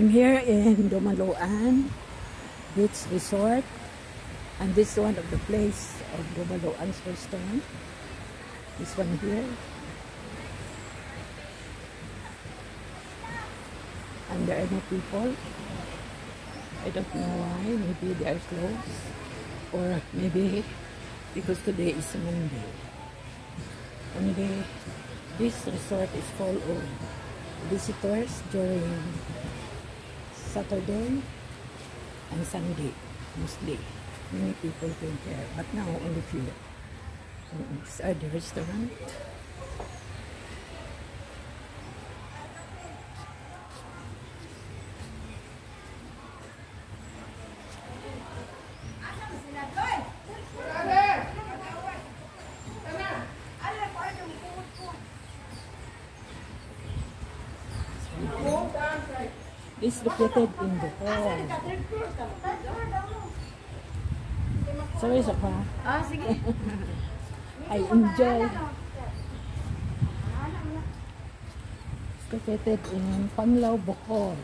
I'm here in Dumaluan Beach Resort, and this is one of the place of Dumaluan's restaurant. This one here. And there are no people. I don't know why. Maybe they are closed, or maybe because today is Monday. Only this resort is full of visitors during Saturday and Sunday mostly. Many people came here, but now only few. These are the restaurant. It's located in the hall. Sorry, Sapa. Sige. I enjoy. It's located in Panglao, Bohol.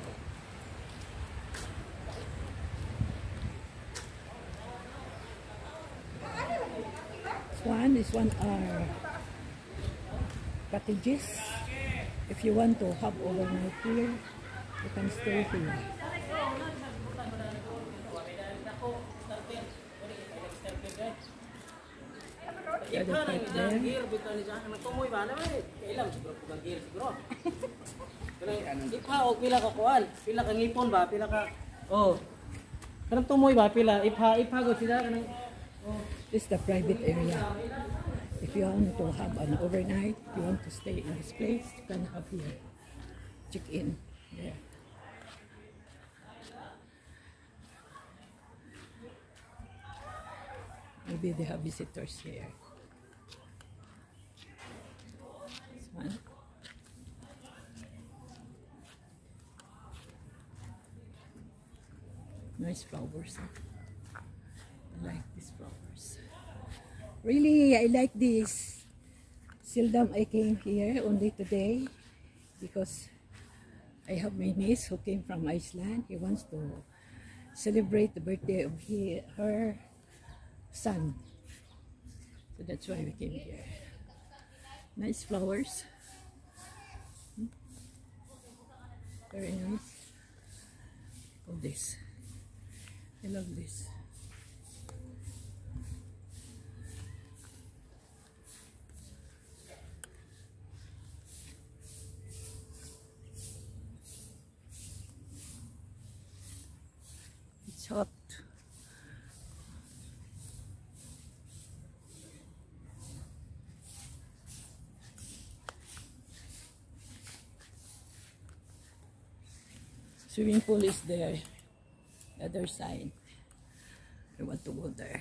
This one are cottages. If you want to have overnight here, you can stay here. The other part there. Pila ka kuan, pila ka ngipon ba, pila ka kanang tumoy ba, pila ipha go sila kanang This is the private area. If you want to have an overnight, if you want to stay in this place, you can have here. Check in there. Maybe they have visitors here. This one. Nice flowers. Huh? I like these flowers. Really, I like this. Seldom I came here, only today, because I have my niece who came from Iceland. He wants to celebrate the birthday of her son. So that's why we came here. Nice flowers. Very nice. Oh, this. I love this. It's hot. Swimming pool is there, the other side. I want to go there.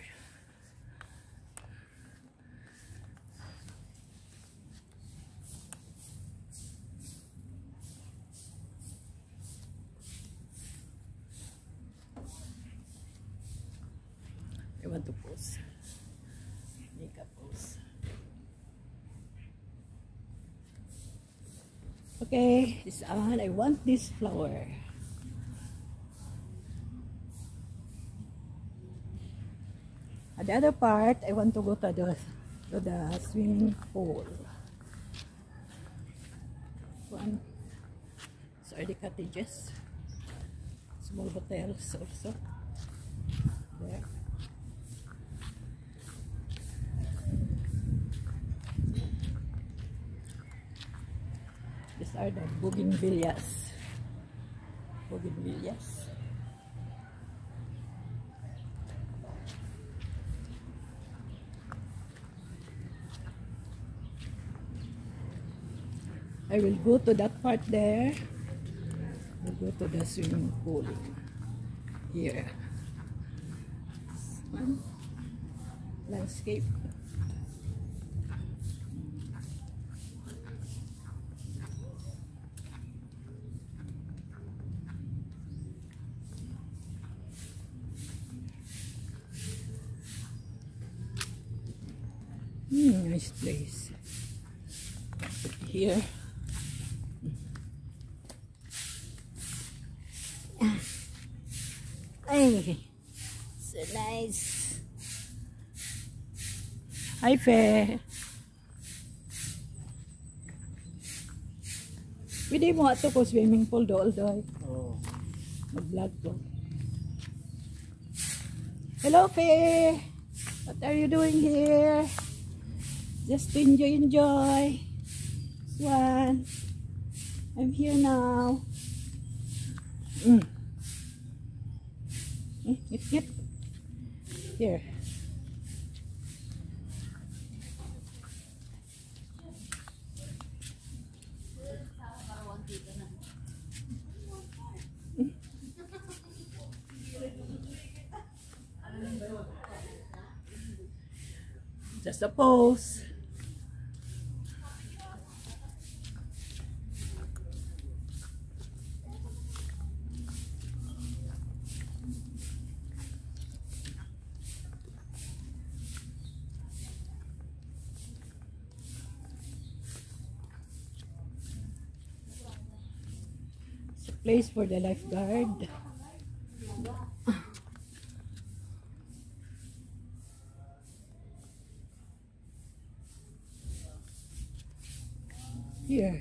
I want to pose. Make a pose. Okay, this on. I want this flower. At the other part, I want to go to the swimming pool. One. These are the cottages. Small hotels also. There. These are the bougainvilleas. Bougainvilleas. I will go to that part there. We'll go to the swimming pool here. This one. Landscape. Nice place. Here. Ay, so nice. Hi, Fe. Pwede mo ato ko swimming pool dool doy. Oh. Mag-vlog ko. Hello, Fe. What are you doing here? Just to enjoy. Swan. I'm here now. Get. Here. Just a pose. It's a place for the lifeguard. Here.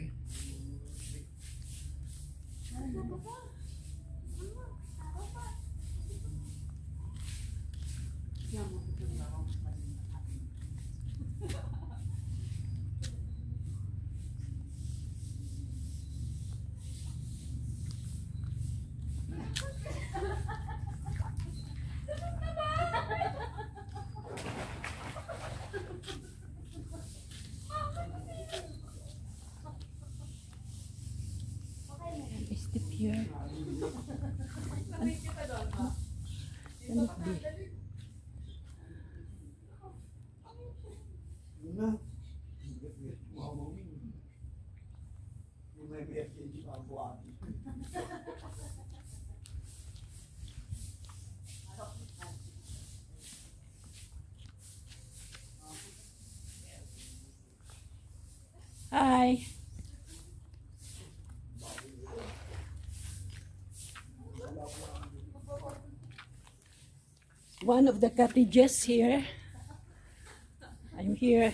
Step here. Hi. One of the cottages here. I'm here.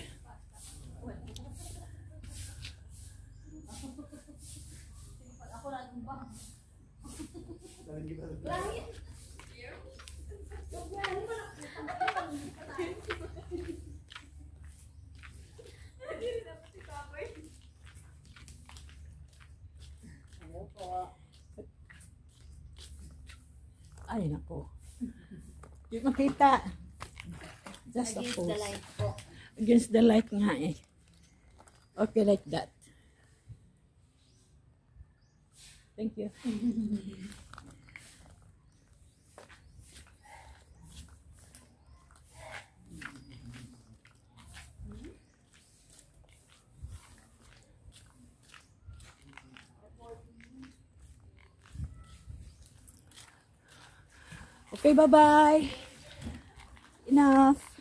Ay, nako. Di makita. Just a pose. Against the light nga eh. Okay, like that. Thank you. Okay, bye-bye. Enough.